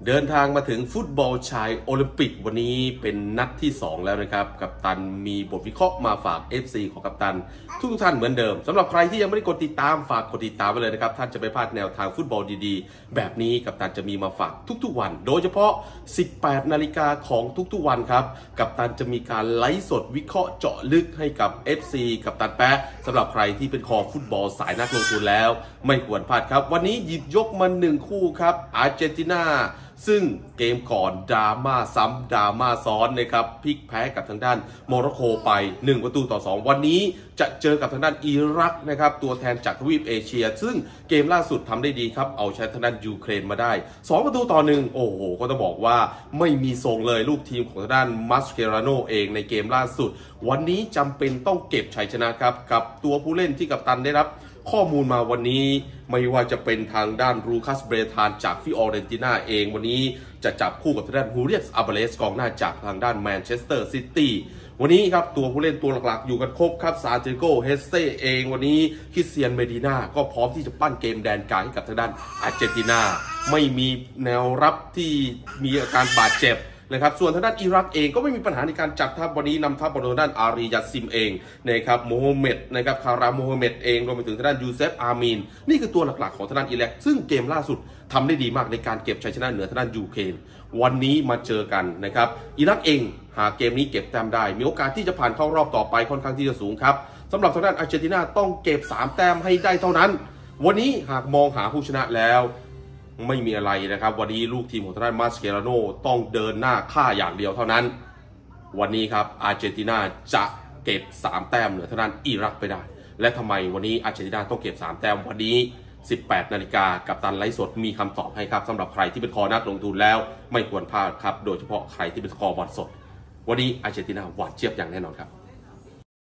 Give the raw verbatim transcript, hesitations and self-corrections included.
เดินทางมาถึงฟุตบอลชายโอลิมปิกวันนี้เป็นนัดที่สองแล้วนะครับกัปตันมีบทวิเคราะห์มาฝาก เอฟ ซี ของกัปตันทุกท่านเหมือนเดิมสำหรับใครที่ยังไม่ได้กดติดตามฝากกดติดตามไว้เลยนะครับท่านจะไม่พลาดแนวทางฟุตบอลดีๆแบบนี้กัปตันจะมีมาฝากทุกๆวันโดยเฉพาะ สิบแปดนาฬิกาของทุกๆวันครับกัปตันจะมีการไลฟ์สดวิเคราะห์เจาะลึกให้กับ เอฟ ซี กัปตันแป๊ะสำหรับใครที่เป็นคอฟุตบอลสายนักลงทุนแล้วไม่ควรพลาดครับวันนี้หยิบยกมาหนึ่งคู่ครับอาร์เจนตินาซึ่งเกมก่อนดราม่าซ้ำดราม่าซ้อนนะครับพลิกแพ้กับทางด้านโมร็อกโกไปหนึ่งประตูต่อสองวันนี้จะเจอกับทางด้านอิรักนะครับตัวแทนจากทวีปเอเชียซึ่งเกมล่าสุดทำได้ดีครับเอาชนะทางด้านยูเครนมาได้สองประตูต่อหนึ่งโอ้โหก็ต้องบอกว่าไม่มีทรงเลยลูกทีมของทางด้านมัสเคราโนเองในเกมล่าสุดวันนี้จำเป็นต้องเก็บชัยชนะครับกับตัวผู้เล่นที่กัปตันได้รับข้อมูลมาวันนี้ไม่ว่าจะเป็นทางด้านรูคัสเบรธานจากฟิออเรนติน่าเองวันนี้จะจับคู่กับทางด้านฮูเรียสอาบาเลสกองหน้าจากทางด้านแมนเชสเตอร์ซิตี้วันนี้ครับตัวผู้เล่นตัวหลักๆอยู่กันครบครับซาเจโกเฮสเซ่เองวันนี้คริสเตียนเมดิน่าก็พร้อมที่จะปั้นเกมแดนกลางให้กับทางด้านอาร์เจนตินาไม่มีแนวรับที่มีอาการบาดเจ็บนะครับส่วนทางด้านอิรักเองก็ไม่มีปัญหาในการจัดทัพวันนี้นำทัพบอลทางด้านอารียาซิมเองนะครับโมฮัมเหม็ดนะครับคาราโมฮัมเหม็ดเองรวมไปถึงทางด้านยูเซฟอาร์มีนนี่คือตัวหลักๆของทางด้านอิรักซึ่งเกมล่าสุดทำได้ดีมากในการเก็บชัยชนะเหนือทางด้านยูเครนวันนี้มาเจอกันนะครับอิรักเองหากเกมนี้เก็บแต้มได้มีโอกาสที่จะผ่านเข้ารอบต่อไปค่อนข้างที่จะสูงครับสำหรับทางด้านอาร์เจนตินาต้องเก็บสามแต้มให้ได้เท่านั้นวันนี้หากมองหาผู้ชนะแล้วไม่มีอะไรนะครับวันนี้ลูกทีมของทางด้านมาสเคราโนต้องเดินหน้าฆ่าอย่างเดียวเท่านั้นวันนี้ครับอาร์เจนตินาจะเก็บสามแต้มเหนือทางด้านอิรักไปได้และทำไมวันนี้อาร์เจนตินาต้องเก็บสามแต้มวันนี้สิบแปดนาฬิกากัปตันไลฟ์สดมีคำตอบให้ครับสำหรับใครที่เป็นคอนักลงทุนแล้วไม่ควรพลาดครับโดยเฉพาะใครที่เป็นคอบอลสดวันนี้อาร์เจนตินาหวานเจี๊ยบอย่างแน่นอนครับ